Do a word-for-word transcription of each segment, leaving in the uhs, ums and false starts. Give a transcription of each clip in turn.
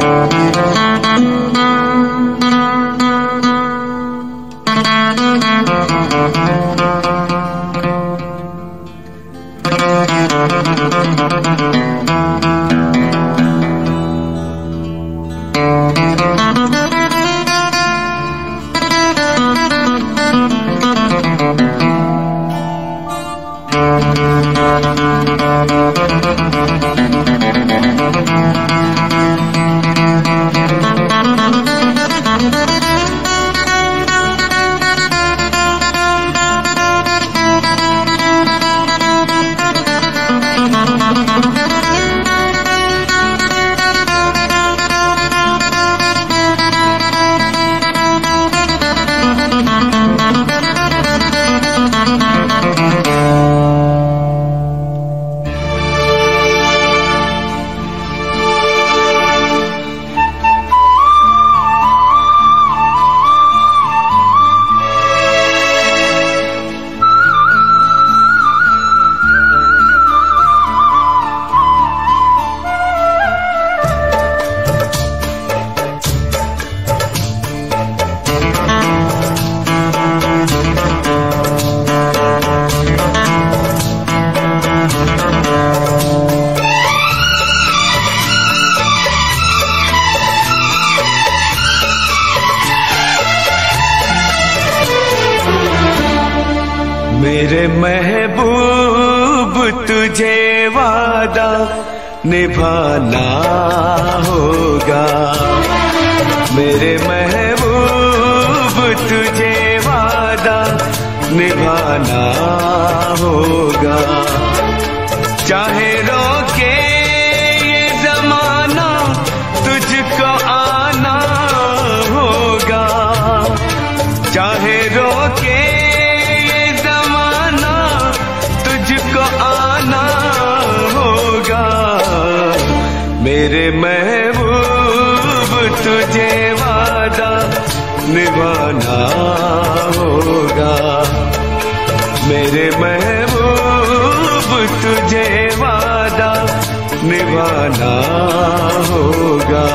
मेरे महबूब तुझे वादा निभाना होगा, मेरे महबूब तुझे वादा निभाना होगा। चाहे रोके ये जमाना तुझको आना होगा, चाहे रोके ये जमाना तुझको आना होगा। मेरे महबूब तुझे वादा निभाना होगा, मेरे महबूब तुझे वादा निभाना होगा।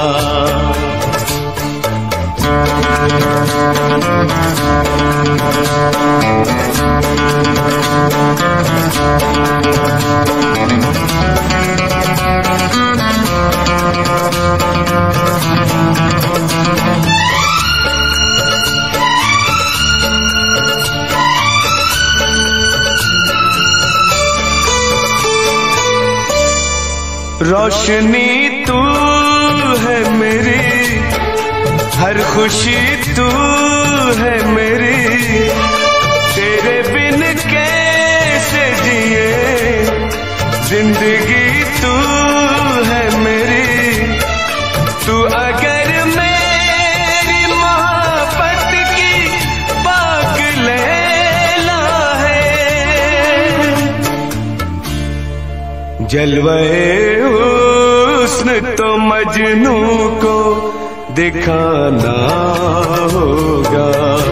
रोशनी तू है मेरी, हर खुशी तू है मेरी, तेरे बिन कैसे जिए जिंदगी तू है मेरी। तू अगर मेरी मोहब्बत की पाक लैला है, जलवे हुस्न तो मजनू को दिखाना होगा,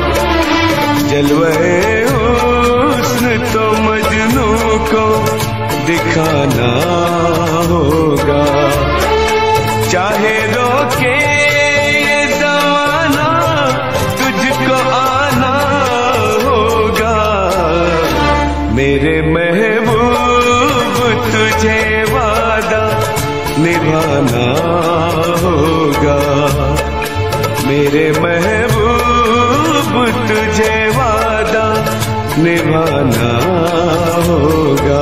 जलवे हुस्न तो मजनू को दिखाना होगा। चाहे रोके ये ज़माना तुझको आना होगा, मेरे महबूब तुझे वादा निभाना होगा, मेरे महबूब तुझे वादा निभाना होगा।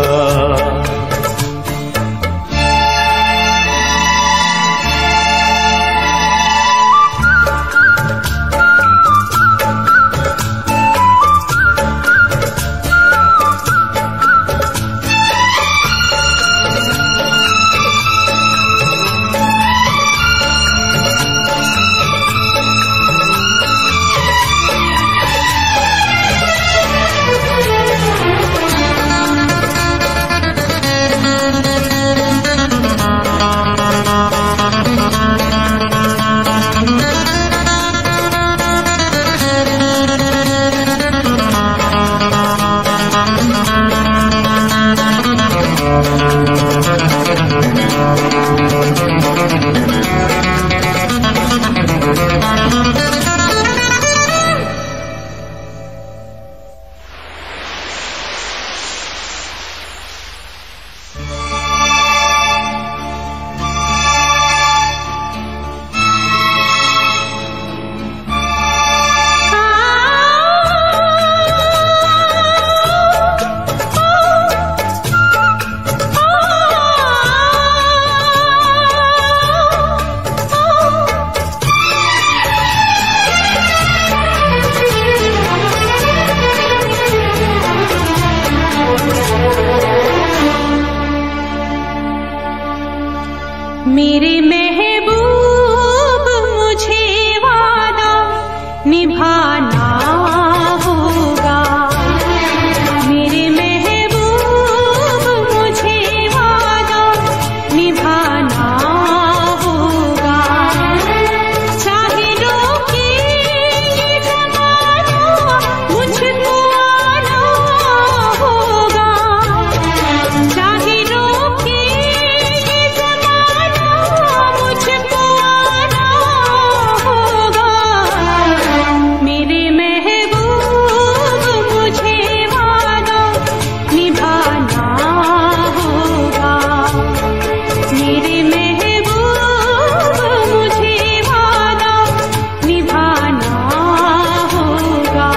मेरे महबूब मुझे वादा निभाना होगा। मेरे महबूब मुझे वादा निभाना होगा। चाहे रोके ये ज़माना मुझको आना होगा। चाहे रोके ये ज़माना मुझको आना होगा। मेरे महबूब मुझे वादा निभाना होगा। मेरे महबूब मुझे वादा निभाना होगा।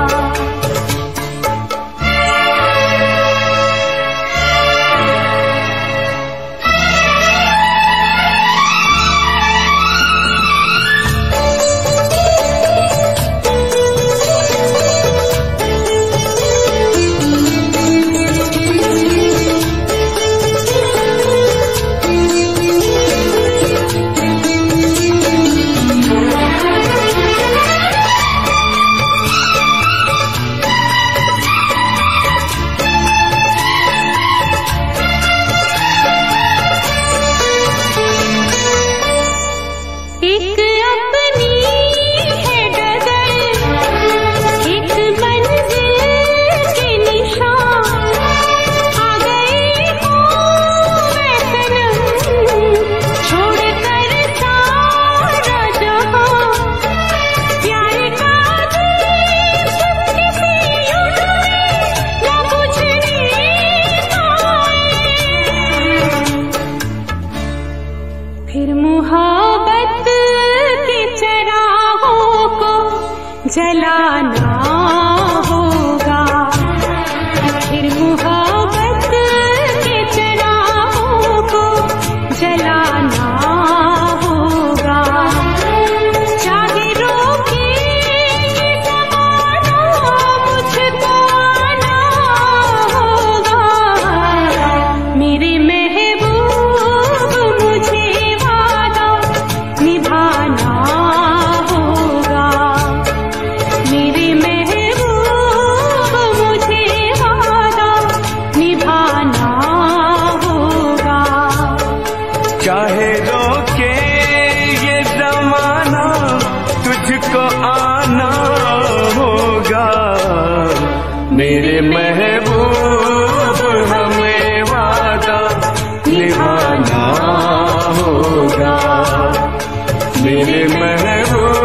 एक अपनी है डगर, एक मंजिल के निशान। आ गई हूँ मैं सनम, छोड़कर सारा जहां। प्यार का देश किसी युग में न बुझने पाए। फिर मोहब्बत के चराहों को जलाना होगा। फिर मोहब्बत के चराहों को जलाना होगा। चाहे रोके ये ज़माना मुझको आना होगा। मेरे महबूब मुझे वादा निभाना होगा। मेरे महबूब मुझे वादा निभाना होगा। चाहे रोके ये ज़माना तुझको आना होगा। मेरे महबूब हमें वादा निभाना होगा। मेरे महबूब